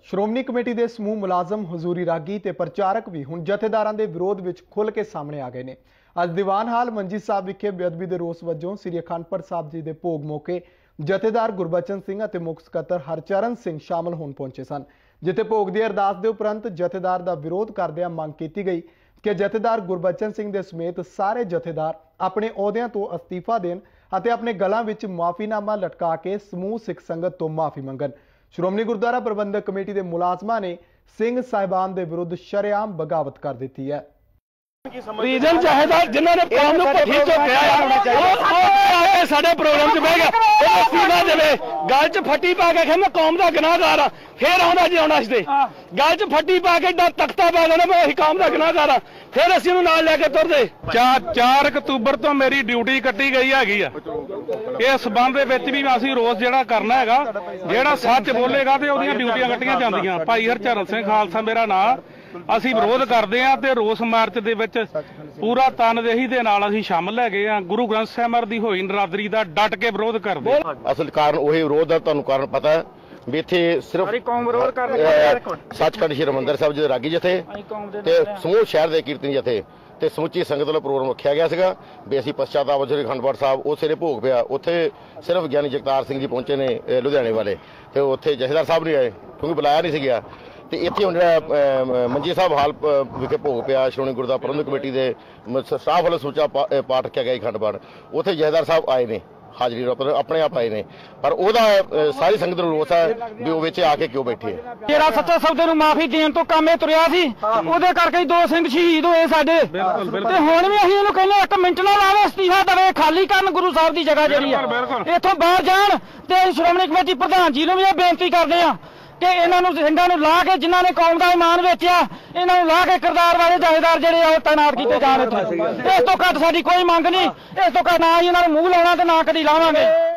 Shiromani committee ਦੇ ਸਮੂਹ ਮੁਲਾਜ਼ਮ ਹਜ਼ੂਰੀ ਰਾਗੀ ਤੇ ਪ੍ਰਚਾਰਕ ਵੀ ਹੁਣ ਜਥੇਦਾਰਾਂ ਦੇ ਵਿਰੋਧ ਵਿੱਚ ਖੁੱਲ੍ਹ ਕੇ ਸਾਹਮਣੇ ਆ ਗਏ ਨੇ। ਅੱਜ ਦੀਵਾਨ ਹਾਲ ਮੰਜੀ ਸਾਹਿਬ ਵਿਖੇ ਬੇਅਦਬੀ ਦੇ ਰੋਸ ਵਜੋਂ ਸ੍ਰੀ ਅਖੰਡ ਪਾਠ ਸਾਹਿਬ ਜੀ ਦੇ ਭੋਗ ਮੌਕੇ ਜਥੇਦਾਰ ਗੁਰਬਚਨ ਸਿੰਘ ਅਤੇ ਮੁੱਖ ਸਕੱਤਰ ਹਰਚਰਨ ਸਿੰਘ ਸ਼ਾਮਲ ਹੋਣ ਪਹੁੰਚੇ ਸਨ, ਜਿੱਥੇ ਭੋਗ ਦੀ ਅਰਦਾਸ ਦੇ ਉਪਰੰਤ ਜਥੇਦਾਰ ਦਾ ਵਿਰੋਧ ਕਰਦਿਆਂ ਮੰਗ ਕੀਤੀ ਗਈ ਕਿ ਜਥੇਦਾਰ ਗੁਰਬਚਨ ਸਿੰਘ ਦੇ ਸਮੇਤ ਸਾਰੇ ਜਥੇਦਾਰ ਆਪਣੇ ਅਹੁਦਿਆਂ ਤੋਂ ਅਸਤੀਫਾ ਦੇਣ ਅਤੇ ਆਪਣੇ ਗਲਾਂ ਵਿੱਚ ਮੁਆਫੀਨਾਮਾ ਲਟਕਾ ਕੇ ਸਮੂਹ ਸਿੱਖ ਸੰਗਤ ਤੋਂ ਮਾਫੀ ਮੰਗਣ। ਸ਼੍ਰੋਮਣੀ ਗੁਰਦੁਆਰਾ ਪ੍ਰਬੰਧਕ ਕਮੇਟੀ ਦੇ ਮੁਲਾਜ਼ਮਾਂ ਨੇ ਸਿੰਘ ਸਾਹਿਬਾਨ ਦੇ ਵਿਰੁੱਧ ਸ਼ਰੇਆਮ ਬਗਾਵਤ ਕਰ ਦਿੱਤੀ ਹੈ। ਰੀਜਨ ਚਾਹੀਦਾ ਜਿਨ੍ਹਾਂ ਨੇ ਕੌਮ ਨੂੰ ਪੱਠੀ ਝੋਕਿਆ ਸਾਡੇ ਪ੍ਰੋਗਰਾਮ 'ਚ ਬਹਿ ਗਿਆ ਉਹ ਅਸਤੀਫਾ ਦੇਵੇ। ਗੱਲ 'ਚ ਫੱਟੀ ਪਾ ਕੇ ਕਹਿੰਦਾ ਕੌਮ ਦਾ ਗੁਨਾਹਗਾਰ ਆ, ਫੇਰ ਆਉਂਦਾ ਜੀ ਆਉਣਾ ਸੀ ਗੱਲ 'ਚ ਫੱਟੀ ਪਾ ਕੇ ਏਡਾ ਤਖਤਾ ਪਾ ਦੇਣਾ ਮੈਂ ਕੌਮ ਦਾ ਗੁਨਾਹਗਾਰ ਆ, ਫਿਰ ਅਸੀਂ ਉਹਨੂੰ ਨਾਲ ਲੈ ਕੇ ਤੁਰਦੇ। 4 ਅਕਤੂਬਰ ਤੋਂ ਮੇਰੀ ਡਿਊਟੀ ਕੱਟੀ ਗਈ ਹੈਗੀ ਆ। ਇਸ ਸਬੰਧ ਦੇ ਵਿੱਚ ਵੀ ਅਸੀਂ ਰੋਸ ਜਿਹੜਾ ਕਰਨਾ ਹੈਗਾ, ਜਿਹੜਾ ਸੱਚ ਬੋਲੇਗਾ ਤੇ ਉਹਦੀਆਂ ਡਿਊਟੀਆਂ ਕੱਟੀਆਂ ਜਾਂਦੀਆਂ। ਭਾਈ ਹਰਚਰਨ ਸਿੰਘ ਖਾਲਸਾ ਮੇਰਾ ਨਾਂ, ਅਸੀਂ ਵਿਰੋਧ ਕਰਦੇ ਹਾਂ ਤੇ ਰੋਸ ਮਾਰਚ ਦੇ ਵਿੱਚ ਪੂਰਾ ਤਨਦੇਹੀ ਦੇ ਨਾਲ ਅਸੀਂ ਸ਼ਾਮਲ ਹੈਗੇ ਆ। ਗੁਰੂ ਗ੍ਰੰਥ ਸਾਹਿਬ ਦੀ ਹੋਈ ਨਰਾਦਰੀ ਦਾ ਡਟ ਕੇ ਵਿਰੋਧ ਕਰਦੇ। ਅਸਲ ਕਾਰਨ ਉਹੀ ਵਿਰੋਧ ਦਾ ਤੁਹਾਨੂੰ ਕਾਰਨ ਪਤਾ ਹੈ ਵੀ ਇੱਥੇ ਸਿਰਫ ਸੱਚਖੰਡ ਸ਼੍ਰੀ ਹਰਿਮੰਦਰ ਸਾਹਿਬ ਜੀ ਦੇ ਰਾਗੀ ਜਥੇ ਤੇ ਸਮੂਹ ਸ਼ਹਿਰ ਦੇ ਕੀਰਤਨੀ ਜਥੇ ਤੇ ਸਮੁੱਚੀ ਸੰਗਤ ਵੱਲੋਂ ਪ੍ਰੋਗਰਾਮ ਰੱਖਿਆ ਗਿਆ ਸੀਗਾ ਵੀ ਅਸੀਂ ਪਛਤਾਵਾ ਸ੍ਰੀ ਅਖੰਡ ਪਾਠ ਸਾਹਿਬ ਉਸ ਸਿਰੇ ਭੋਗ ਪਿਆ। ਉੱਥੇ ਸਿਰਫ ਗਿਆਨੀ ਜਗਤਾਰ ਸਿੰਘ ਜੀ ਪਹੁੰਚੇ ਨੇ ਲੁਧਿਆਣੇ ਵਾਲੇ, ਤੇ ਉੱਥੇ ਜਥੇਦਾਰ ਸਾਹਿਬ ਨਹੀਂ ਆਏ ਕਿਉਂਕਿ ਬੁਲਾਇਆ ਨਹੀਂ ਸੀ ਗਿਆ। ਤੇ ਇੱਥੇ ਹੁਣ ਜਿਹੜਾ ਮੰਜੀ ਸਾਹਿਬ ਹਾਲ ਵਿਖੇ ਭੋਗ ਪਿਆ ਸ਼੍ਰੋਮਣੀ ਗੁਰਦੁਆਰਾ ਪ੍ਰਬੰਧਕ ਕਮੇਟੀ ਦੇ ਸਟਾਫ ਵੱਲੋਂ ਸੁੱਚਾ ਪਾਠ ਰੱਖਿਆ ਗਿਆ ਅਖੰਡ ਪਾਠ, ਉੱਥੇ ਜਥੇਦਾਰ ਸਾਹਿਬ ਆਏ ਨੇ, ਹਾਜ਼ਰੀ ਆਪਣੇ ਆਪ ਆਏ ਨੇ, ਪਰ ਉਹਦਾ ਸਾਰੀ ਸੰਗਤ ਨੂੰ ਰੋਸ ਹੈ ਵੀ ਉਹ ਵਿੱਚ ਆ ਕੇ ਕਿਉਂ ਬੈਠੇ। ਜਿਹੜਾ ਸੱਚੇ ਸੌਦੇ ਨੂੰ ਮਾਫੀ ਦੇਣ ਤੋਂ ਕੰਮ ਇਹ ਤੁਰਿਆ ਸੀ, ਉਹਦੇ ਕਰਕੇ 2 ਸਿੰਘ ਸ਼ਹੀਦ ਹੋਏ ਸਾਡੇ। ਤੇ ਹੁਣ ਵੀ ਅਸੀਂ ਉਹਨੂੰ ਕਹਿੰਦੇ 1 ਮਿੰਟ ਨਾਲ ਆਵੇ, ਅਸਤੀਫਾ ਦੇਵੇ, ਖਾਲੀ ਕਰਨ ਗੁਰੂ ਸਾਹਿਬ ਦੀ ਜਗ੍ਹਾ ਜਿਹੜੀ ਆ, ਇੱਥੋਂ ਬਾਹਰ ਜਾਣ। ਤੇ ਸ਼੍ਰੋਮਣੀ ਕਮੇਟੀ ਪ੍ਰਧਾਨ ਜੀ ਨੂੰ ਵੀ ਇਹ ਬੇਨਤੀ ਕਰਦੇ ਆ ਕਿ ਇਹਨਾਂ ਨੂੰ ਸਿੰਘਾਂ ਨੂੰ ਲਾ ਕੇ, ਜਿਨ੍ਹਾਂ ਨੇ ਕੌਮ ਦਾ ਇਮਾਨ ਵੇਚਿਆ, ਇਹਨਾਂ ਨੂੰ ਲਾ ਕੇ ਕਿਰਦਾਰ ਵਾਲੇ ਜਥੇਦਾਰ ਜਿਹੜੇ ਆ ਉਹ ਤਾਇਨਾਤ ਕੀਤੇ ਜਾਣ। ਇਸ ਤੋਂ ਘੱਟ ਸਾਡੀ ਕੋਈ ਮੰਗ ਨਹੀਂ। ਇਸ ਤੋਂ ਘੱਟ ਨਾ ਹੀ ਇਹਨਾਂ ਨੂੰ ਮੂੰਹ ਲਾਉਣਾ ਤੇ ਨਾ ਕਦੀ ਲਾਵਾਂਗੇ।